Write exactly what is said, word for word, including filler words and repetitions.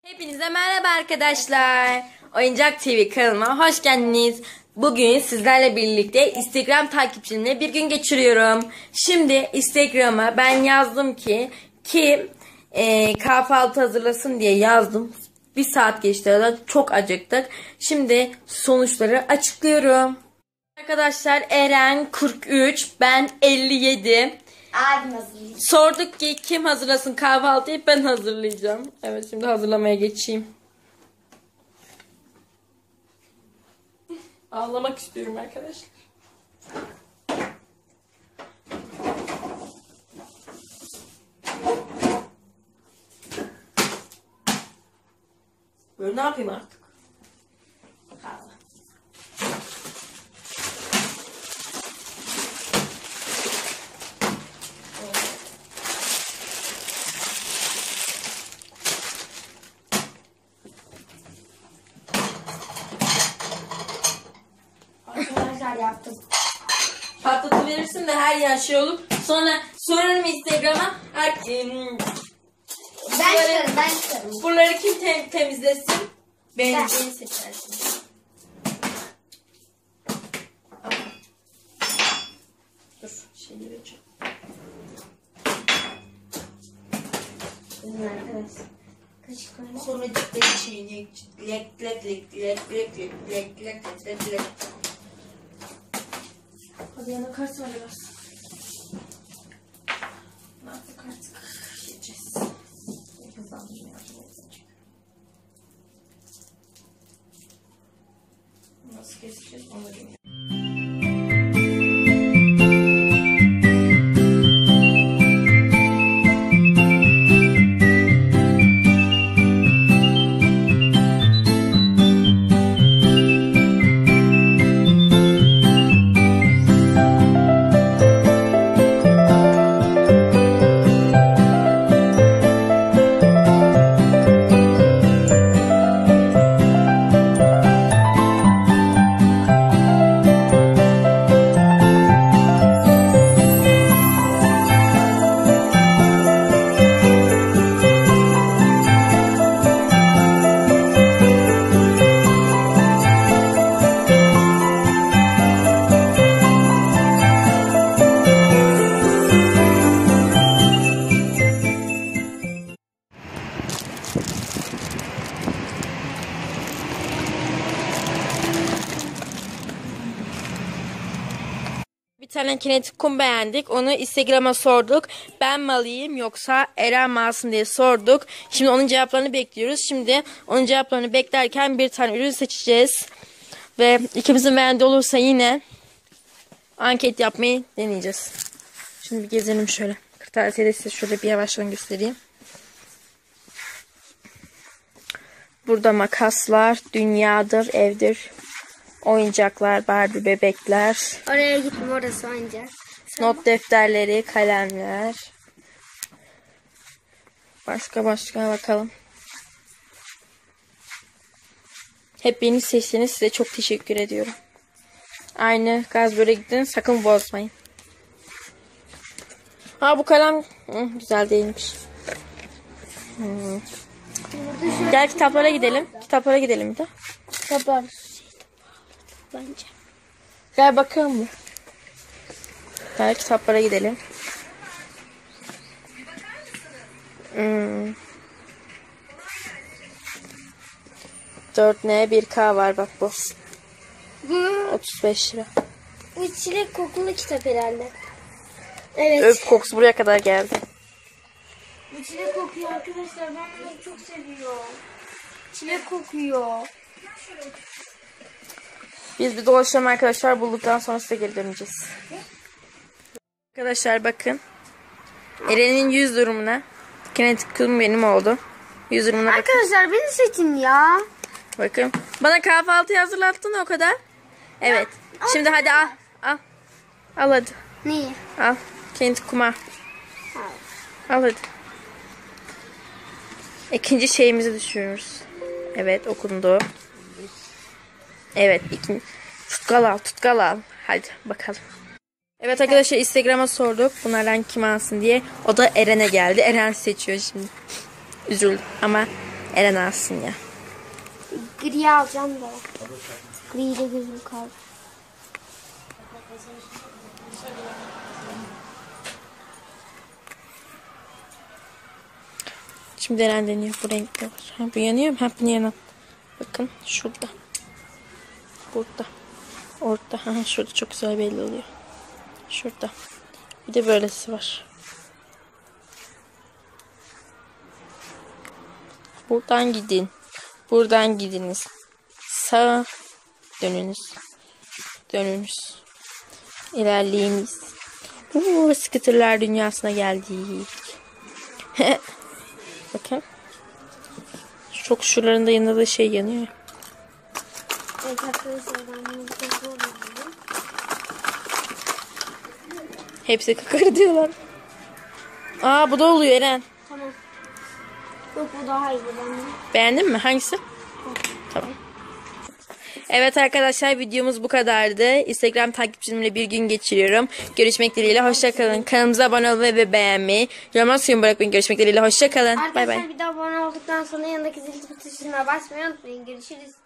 Hepinize merhaba arkadaşlar. Oyuncak T V kanalıma hoş geldiniz. Bugün sizlerle birlikte Instagram takipçimle bir gün geçiriyorum. Şimdi Instagram'a ben yazdım ki ki e, kahvaltı hazırlasın diye yazdım. Bir saat geçti arada, çok acıktık. Şimdi sonuçları açıklıyorum. Arkadaşlar Eren kırk üç, ben elli yedi. Abim hazırlayacak. Sorduk ki kim hazırlasın kahvaltıyı, ben hazırlayacağım. Evet, şimdi hazırlamaya geçeyim. Ağlamak istiyorum arkadaşlar. Böyle ne yapayım artık? Arkadaşlar yaptım. Patlatıverirsin de her yer şey olup sonra sorarım Instagram'a. Hmm, Ben çıkarım, ben çıkarım. buraları kim te temizlesin? Beni, Ben. beni seçersin. Dur, şeyi vereceğim. Benim arkadaşlar. Kaşıklarını. Sonra cidden şeyini lek lek lek lek lek lek lek lek lek lek. Hadi yana karsana biraz. Ne yaptık artık? Yiyeceğiz. Hızlandım ya. Nasıl keseceğiz onu bilmiyorum. Bir tane kinetik kum beğendik. Onu Instagram'a sorduk. Ben mi alayım yoksa Eren mi alsın diye sorduk. Şimdi onun cevaplarını bekliyoruz. Şimdi onun cevaplarını beklerken bir tane ürün seçeceğiz. Ve ikimizin beğendiği olursa yine anket yapmayı deneyeceğiz. Şimdi bir gezelim şöyle. Kırtasiyeyi de size şöyle bir yavaştan göstereyim. Burada makaslar, dünyadır, evdir. Oyuncaklar, Barbie bebekler. Oraya gittim, orası oyuncak. Not defterleri, kalemler. Başka başka bakalım. Hep beni seçtiğiniz size çok teşekkür ediyorum. Aynı gaz böyle gidin, sakın bozmayın. Ha, bu kalem hı, güzel değilmiş. Hmm. Gel kitaplara gidelim. Kitaplara gidelim bir de. Kitaplar. Bence. Gel bakalım mı? Gel kitaplara gidelim. Hmm. dört N bir K var bak bu. Bu, otuz beş lira. bu çilek kokulu kitap herhalde. Evet. Öp kokusu buraya kadar geldi. Bu çilek kokuyor arkadaşlar. Ben bunu çok seviyorum. Çilek kokuyor. Biz bir dolaşalım arkadaşlar. Bulduktan sonra size geri döneceğiz. Arkadaşlar bakın. Eren'in yüz durumuna. Kinetik kum benim oldu. yüz durumuna bakın. Arkadaşlar beni seçin ya. Bakın. Bana kahvaltıyı hazırlattın o kadar. Evet. Şimdi hadi al. Al. Al hadi. Neyi? Al. Kinetik kuma. Al hadi. İkinci şeyimizi düşürüyoruz. Evet, okundu. Evet, ikinci. Tutkal al, tutkal al. Hadi bakalım. Evet arkadaşlar, Instagram'a sorduk bunlardan kim alsın diye. O da Eren'e geldi. Eren seçiyor şimdi. Üzüldüm ama Eren alsın ya. Gri alacağım da. Gri ile gözüm kaldı. Şimdi Eren deniyor. Bu renkte var. Ha, bu yanıyor mu? Ha, bunu yanan. Bakın şurada. Burada. Orada. Ha, şurada çok güzel belli oluyor. Şurada. Bir de böylesi var. Buradan gidin. Buradan gidiniz. Sağa dönünüz. Dönünüz. İlerleyiniz. Uuu, scooterlar dünyasına geldik. Bakın. Çok şuralarında yanında da şey yanıyor. Evet arkadaşlar ben bunu çok zor buldum. Hepsi kakar diyorlar. Aa, bu da oluyor Eren. Tamam. Yok bu daha iyi. Ben Beğendin mi? Hangisi? Tamam. Evet arkadaşlar, videomuz bu kadardı. Instagram takipçimle bir gün geçiriyorum. Görüşmek dileğiyle. Hoşça kalın. Kanalımıza abone olmayı ve beğenmeyi, yorum suyun bırakmayın. Görüşmek dileğiyle. Hoşça kalın. Bay bay. Arkadaşlar bir de abone olduktan sonra yanındaki zil tuşuna basmayı unutmayın. Görüşürüz.